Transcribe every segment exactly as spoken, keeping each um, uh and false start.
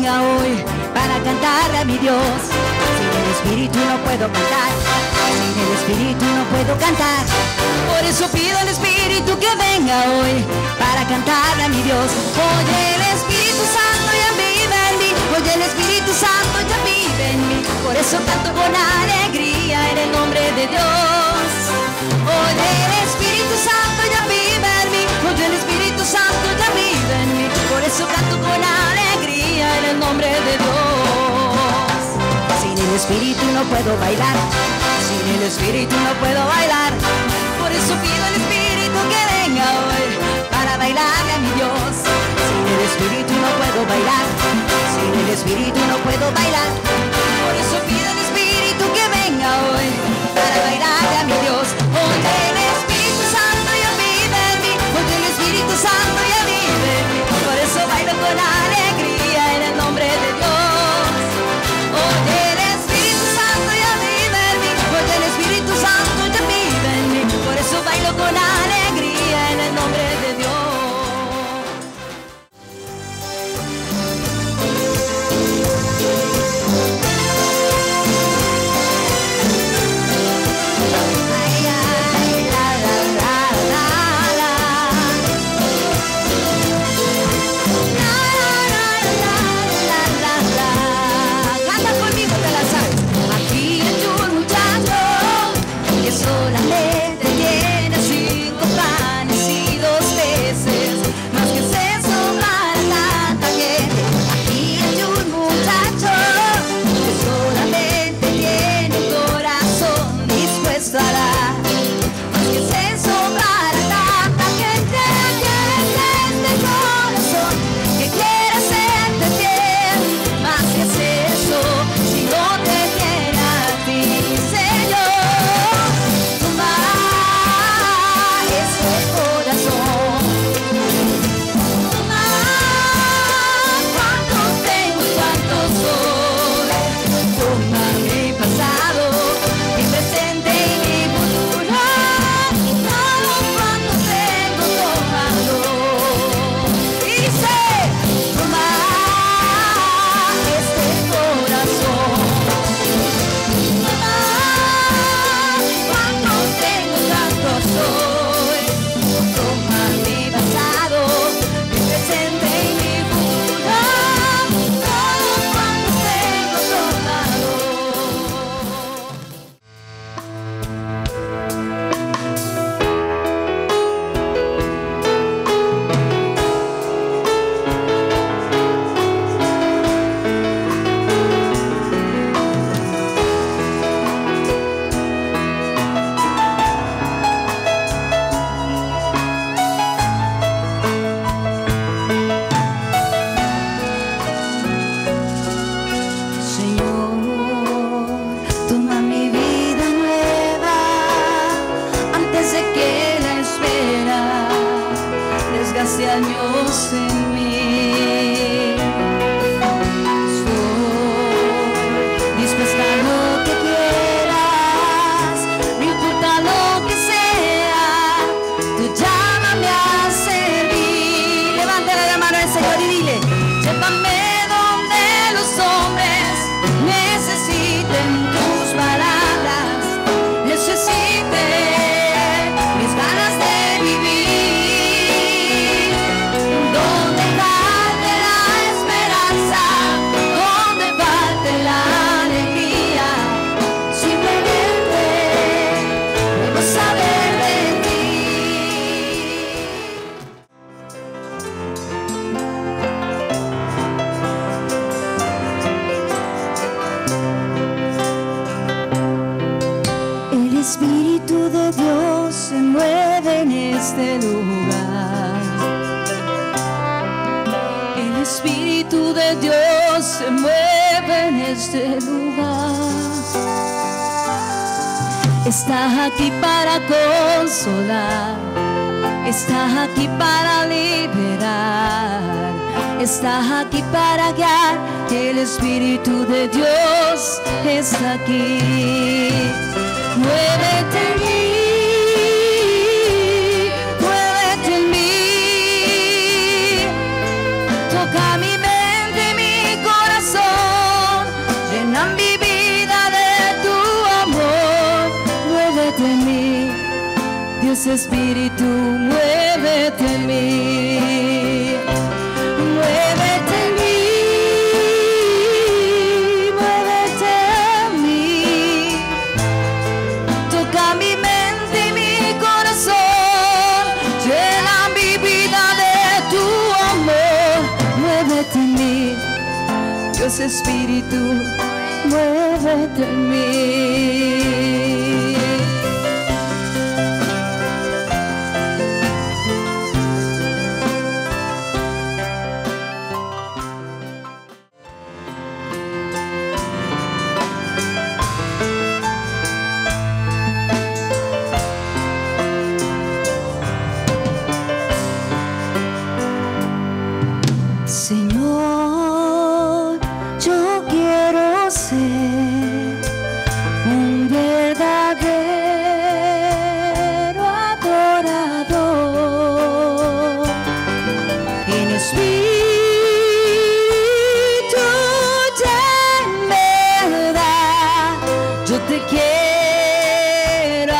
venga hoy para cantarle a mi Dios. Sin el Espíritu no puedo cantar, sin el Espíritu no puedo cantar. Por eso pido al Espíritu que venga hoy para cantarle a mi Dios. Oye, el Espíritu Santo ya vive en mí, oye, el Espíritu Santo ya vive en mí. Por eso canto con alegría en el nombre de Dios. Oye, el Espíritu Santo ya vive en mí, oye, el Espíritu Santo ya vive en mí. Por eso canto con alegría en el nombre de Dios. Sin el Espíritu no puedo bailar, sin el Espíritu no puedo bailar. Por eso pido al Espíritu que venga hoy para bailarle a mi Dios. Sin el Espíritu no puedo bailar, sin el Espíritu no puedo bailar. Por eso pido al Espíritu que venga hoy para bailarle a mi Dios. Oye, el Espíritu Santo ya vive en mí, oye, el Espíritu Santo ya vive en mí. Por eso bailo con alegría en el nombre de Dios. Oye, el Espíritu Santo ya vive en mí, oye, el Espíritu Santo ya vive en mí. Por eso bailo con alegría en el nombre de Dios. Años en mí, estoy dispuesta a lo que quieras, no importa lo que sea, tú llámame a servir. Levántale la mano al Señor y dile: llévame donde los hombres necesiten tus palabras, necesiten mis ganas de vivir. El Espíritu de Dios se mueve en este lugar. El Espíritu de Dios se mueve en este lugar. Está aquí para consolar, está aquí para liberar, está aquí para guiar. El Espíritu de Dios está aquí. Muévete en mí, muévete en mí, toca mi mente, mi corazón. Dios Espíritu, muévete en mí, muévete en mí, muévete en mí, toca mi mente y mi corazón, llena mi vida de tu amor, muévete en mí, Dios Espíritu, muévete en mí. Señor, yo quiero ser un verdadero adorador, en espíritu y en verdad. Yo te quiero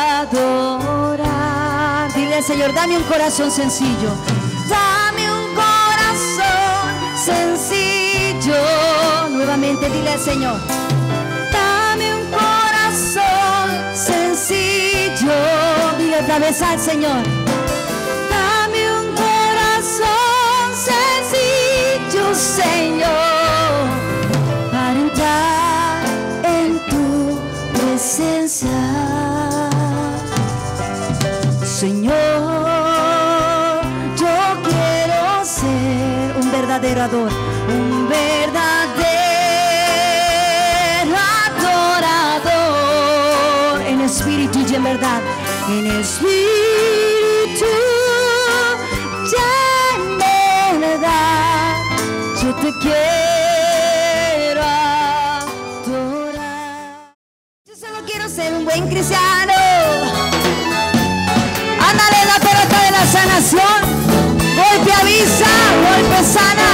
adorar. Dile al Señor, dame un corazón sencillo. Dame un corazón sencillo. Nuevamente dile al Señor, dame un corazón sencillo. Dile otra vez al Señor, dame un corazón sencillo, Señor, para entrar en tu presencia. Señor, yo quiero ser un verdadero adorador, un verdadero adorador, en espíritu y en verdad, en espíritu y en verdad. Yo te quiero adorar. Yo solo quiero ser un buen cristiano. Ándale, la pelota de la sanación. Golpe avisa, golpe sana.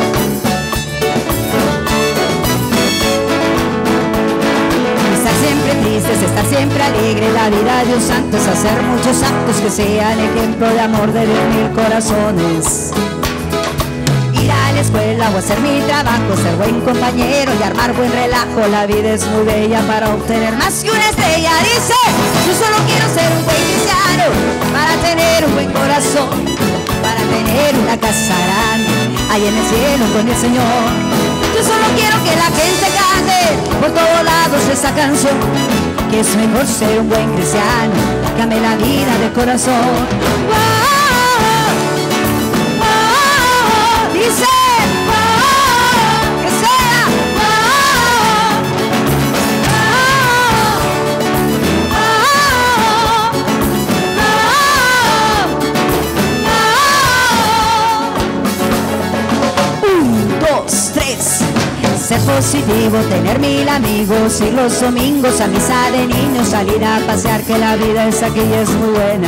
Estar siempre triste es estar siempre alegre. La vida de un santo es hacer muchos actos que sean ejemplo de amor de diez mil corazones. Ir a la escuela o hacer mi trabajo, ser buen compañero y armar buen relajo. La vida es muy bella para obtener más que una estrella. Dice, yo solo quiero ser un buen cristiano para tener un buen corazón, para tener una casa grande ahí en el cielo con el Señor. Yo solo quiero que la gente cante por todos lados esa canción, que es mejor ser un buen cristiano que ame la vida de corazón. Oh, oh, oh, dice, oh, que sea, oh, oh, oh, oh, oh. Un, dos, tres. Ser positivo, tener mil amigos, ir los domingos a misa de niños, salir a pasear, que la vida es aquí y es muy buena.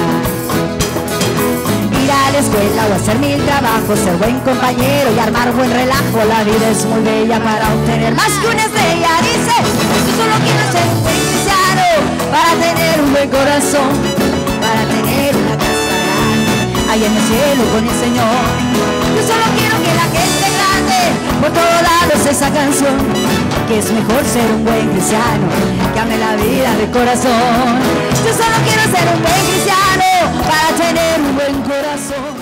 Ir a la escuela o hacer mil trabajos, ser buen compañero y armar buen relajo. La vida es muy bella para obtener más que una estrella. Dice, yo solo quiero ser un buen cristiano para tener un buen corazón, para tener una casa grande ahí en el cielo con el Señor. Yo solo quiero que la gente por todos lados esa canción, que es mejor ser un buen cristiano que ame la vida de corazón. Yo solo quiero ser un buen cristiano para tener un buen corazón.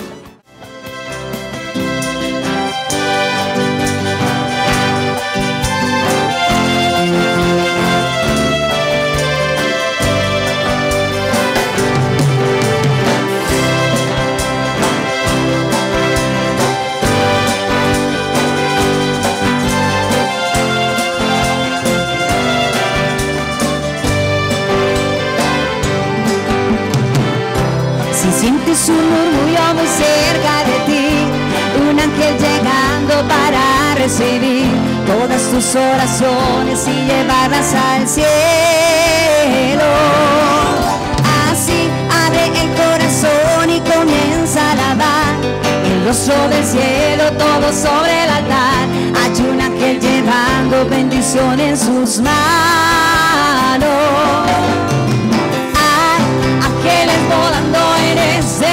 Sientes un murmullo muy cerca de ti, un ángel llegando para recibir todas tus oraciones y llevarlas al cielo. Así abre el corazón y comienza a alabar el rostro del cielo, todo sobre el altar. Hay un ángel llevando bendición en sus manos. Hay ángeles volando en ese